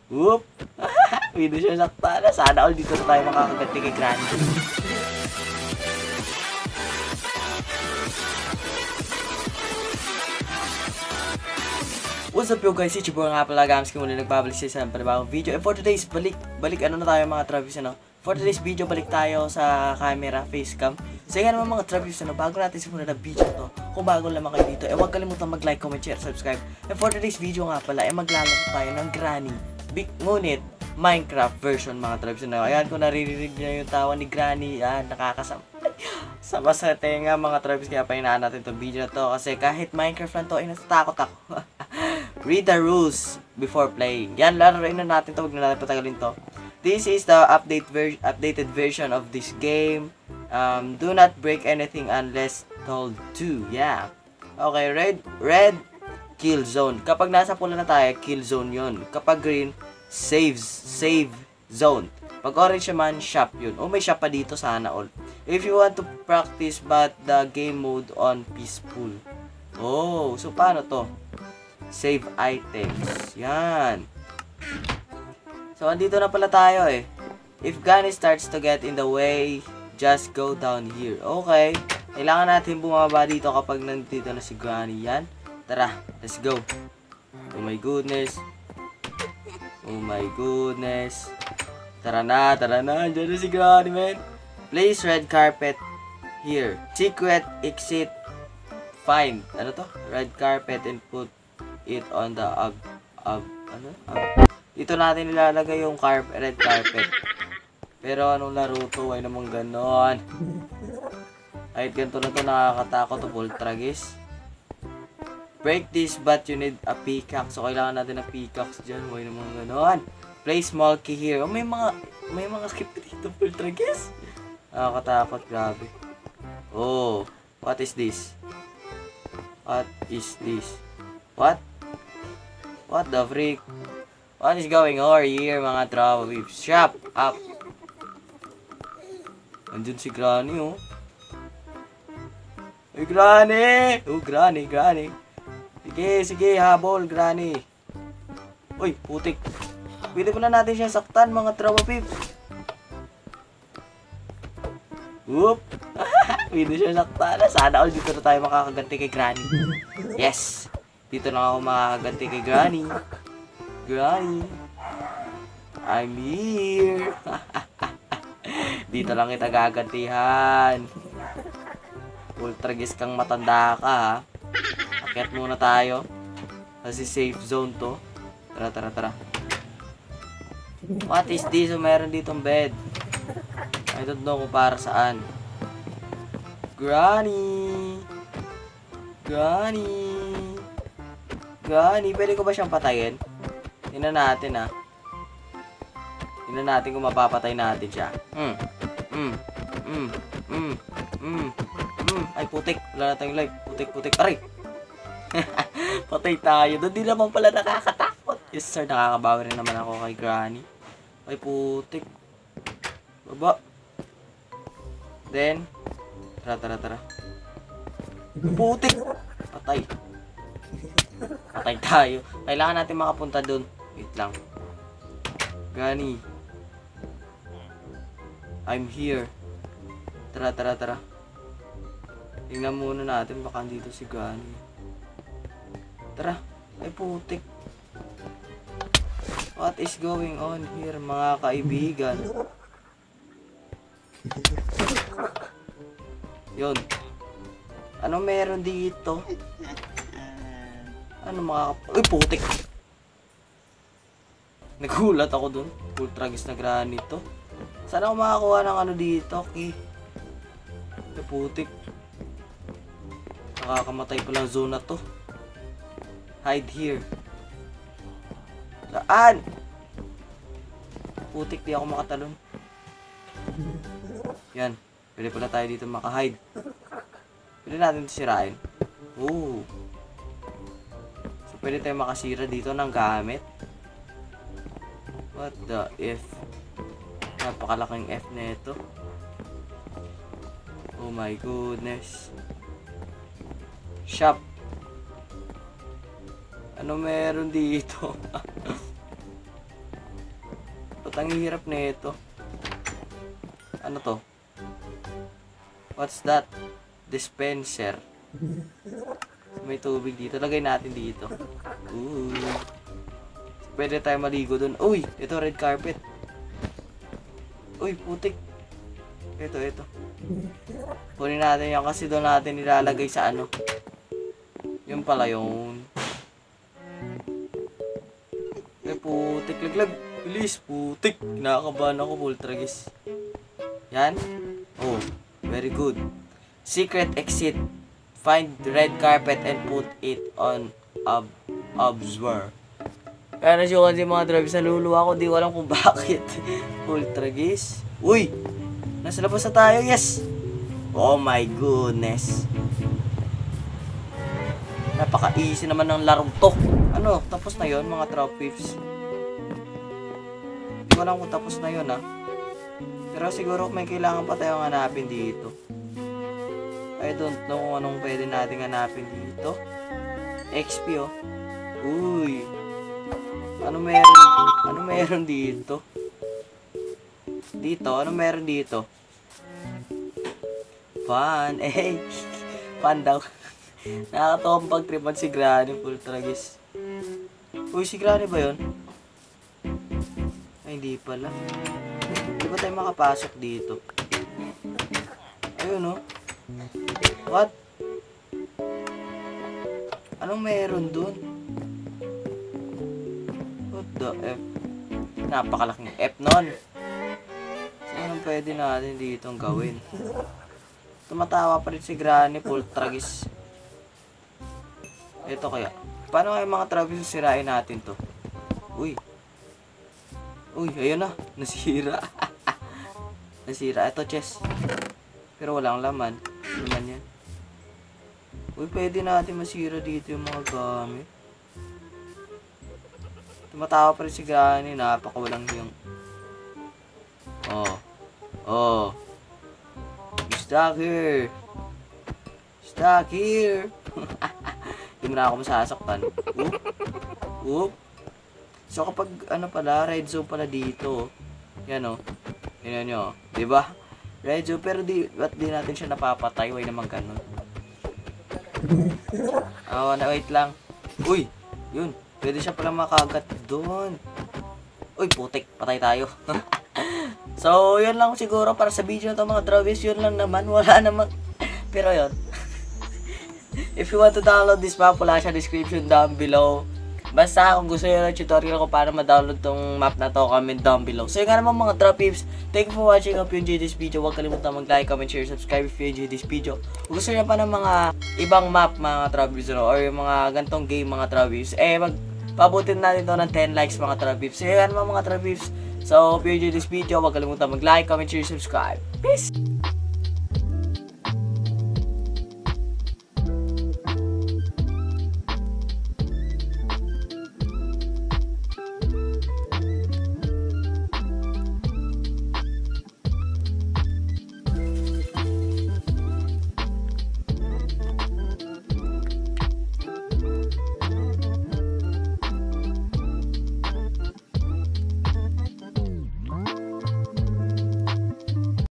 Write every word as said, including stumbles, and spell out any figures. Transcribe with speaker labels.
Speaker 1: Whoop! Hindi siya sakta na. Sana all dito na tayo makakaganti kay Granny. What's up yo guys, it's your boy nga pala Gams kung muli nagbabalik sa isang panibagong video. And for today's balik, balik ano na tayo mga Travis ano? For today's video, balik tayo sa camera, facecam. So yan naman mga Travis ano, bago natin simulan na video to, kung bago lamang kayo dito, eh huwag kalimutan mag-like, comment, share, subscribe. And for today's video nga pala, eh maglalaro tayo ng Granny. Big ngunit, Minecraft version mga Travis ano. Ayan, kung naririnig nyo yung tawa ni Granny, ah, nakakasama. Sama sa tenga mga Travis, kaya pahinaan natin itong video na to. Kasi kahit Minecraft lang to, ay natatakot ako. Read the rules before playing. Yan, laruin na natin to. Huwag na natin patagalin to. This is the update ver updated version of this game. Um, do not break anything unless told to. Yeah. Okay, red, red, kill zone. Kapag nasa pula na tayo, kill zone yun. Kapag green, saves, save zone. Pag orange naman, shop yun. Oh, may shop pa dito, sana all. If you want to practice but the game mode on peaceful. Oh, so paano to? Save items. Yan. So, andito na pala tayo eh. If Granny starts to get in the way, just go down here. Okay. Kailangan natin bumaba dito kapag nandito na si Granny. Yan. Tara, let's go. Oh my goodness. Oh my goodness. Tara na, tara na. Andiyan na si Granny, man. Place red carpet here. Secret exit. Find. Ano to? Red carpet and put it on the ag ag ano? Ag dito natin nilalagay yung carpet, red carpet. Pero anong laro to? Ay namang ganon. Kahit ganito na to, nakakatakot to, Poltergeist. Break this but you need a pickaxe. So kailangan natin ng pickaxe dyan. Ay namang ganon. Play small key here. Oh, may mga may mga skip dito, Poltergeist. Nakakatakot, grabe. Oh, what is this? What is this? What? What the freak? What is going on here, mga tropa peeps? Shop up. Andun si Granny, oh. Hey, Granny! Oh, Granny, Granny. Sige, sige, habol, Granny. Uy, putik. Pwede pa na natin siya saktan, mga tropa peeps. Whoop! Pwede siya saktan. Sana all dito na tayo makakaganti kay Granny. Yes! Dito na ako makakaganti kay Granny. Granny, I'm here. Dito lang kita gagantihan. Poltergeist kang matanda ka, ha. Akyat muna tayo. Kasi safe zone to. Tara, tara, tara. What is this? So, meron ditong bed. I don't know kung para saan. Granny. Granny. Granny, pwede ko ba siyang patayin? Tingnan natin, ha. Tingnan natin kung mapapatay natin siya. Mm. Mm. Mm. Mm. Mm. Mm. Ay, putik. Wala na tayong life. Putik, putik. Aray! Patay tayo. Doon din naman pala nakakatakot. Yes, sir. Nakakabawi rin naman ako kay Granny. Ay, putik. Baba. Then, tara, tara, tara. Putik! Patay. Patay tayo. Kailangan natin makapunta doon. Wait lang. Granny. I'm here. Tara, tara, tara. Tingnan muna natin. Baka dito si Granny. Tara. Ay, putik. What is going on here, mga kaibigan? Yun. Ano meron dito? Ano mga... Uy, putik! Nagulat ako dun. Poltergeist na Granny to. Sana ako makakuha ng ano dito, okay? Uy, putik. Nakakamatay ko lang zone na to. Hide here. Saan? Putik, di ako makatalon. Yan. Pwede pala tayo dito makahide. Pwede natin ito sirain. Oo. So, pwede tayo makasira dito ng gamit. What the F? Napakalaking F na ito. Oh my goodness. Shop. Ano meron dito? Ang hirap na ito. Ano to? What's that? Dispenser. May tubig dito. Lagay natin dito. Ooh. Pwede tayo maligo dun. Uy! Ito, red carpet. Uy, putik. Ito, ito. Kunin natin yan kasi doon natin nilalagay sa ano. Yung pala yun. Ay, putik. Laglag. Bilis, putik. Nakakabahan ako, Poltergeist. Yan. Oh, very good. Secret exit. Find the red carpet and put it on ob observer. Kaya nasyukan si mga drives sa luluwa ko. Di ko alam kung bakit. Poltergeist. Uy! Nasa labas na tayo. Yes! Oh my goodness. Napaka-easy naman ng larong to. Ano? Tapos na yon mga trophies. Di ko alam kung tapos na yon ha. Pero siguro may kailangan pa tayong hanapin dito. I don't know kung anong pwede natin hanapin dito. X P oh. Uy. Ano meron? Ano meron dito? Dito? Ano meron dito? Fun. Eh. Fun daw. Nakakatawang pag-tripan si Granny Poltergeist. Uy, si Granny ba yun? Ay, hindi pala. Di ba tayo makapasok dito? Ayun oh. What? Anong meron dun? What the F? Napakalaking F nun. So, anong pwede natin ditong gawin? Tumatawa pa rin si Granny Poltergeist. Ito kaya. Paano kaya mga Travis sirain natin to? Uy. Uy, ayun na. Nasira. Nasira. Ito, chest. Pero walang laman. Laman yan. Uy, pwede natin masira dito yung mga gamit. Tumatawa pa rin si Granny. Napakawalang yung... Oh. Oh. You stuck here. Stuck here. Hindi mo na ako masasaktan. Oop. Oop. So kapag ano pala, red zone pala dito. Yan o. Oh. Yan nyo. Diba? Red zone. Pero di, ba't di natin siya napapatay? Way naman ganun. Oh, na wait lang. Uy. Yun. Pwede siya pala makagat doon. Uy, putik. Patay tayo. So, yun lang siguro para sa video na to mga Travis. Yun lang naman. Wala naman. Pero yun. If you want to download this map, wala siya description down below. Basta kung gusto nyo ng tutorial ko paano ma-download tong map na to, comment down below. So yun nga naman mga Trap Peeps. Thank you for watching. Hope you enjoyed this video. Huwag kalimutan mag-like, comment, share, subscribe if you enjoyed this video. Kung gusto nyo pa ng mga ibang map mga Trap Peeps, no? Or yung mga gantong game mga Trap Peeps, eh magpabutin natin to ng ten likes mga Trap Peeps. So yun nga naman mga Trap Peeps. So if you enjoyed this video, huwag kalimutan mag-like, comment, share, subscribe. Peace!